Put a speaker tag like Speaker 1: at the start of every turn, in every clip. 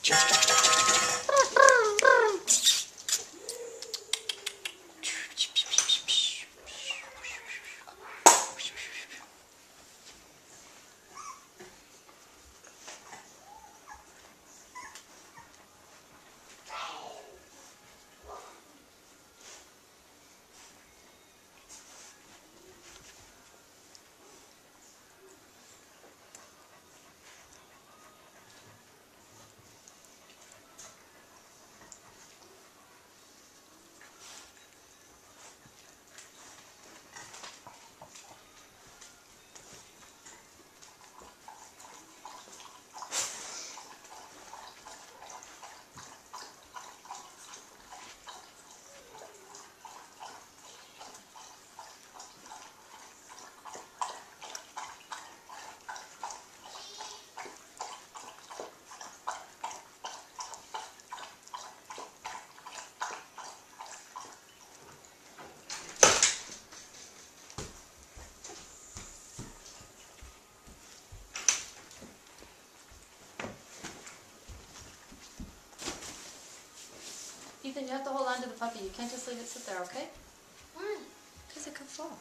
Speaker 1: Ethan, you have to hold on to the puppy. You can't just leave it sit there, okay?
Speaker 2: Why?
Speaker 1: Because it could fall.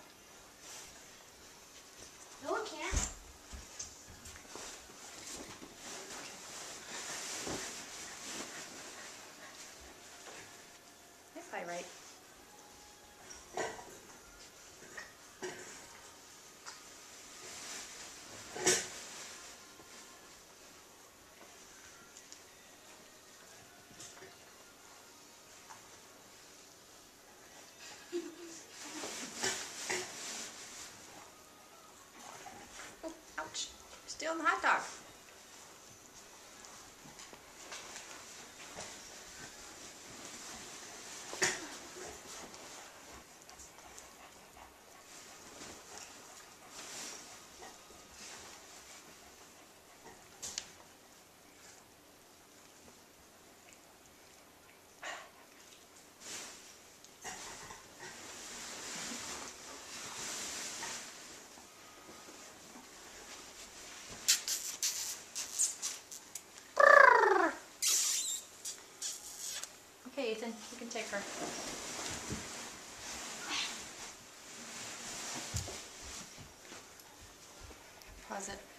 Speaker 2: No, it can't.
Speaker 1: That's probably right. Ouch. Stealing the hot dog. Okay, Ethan, you can take her. Pause it.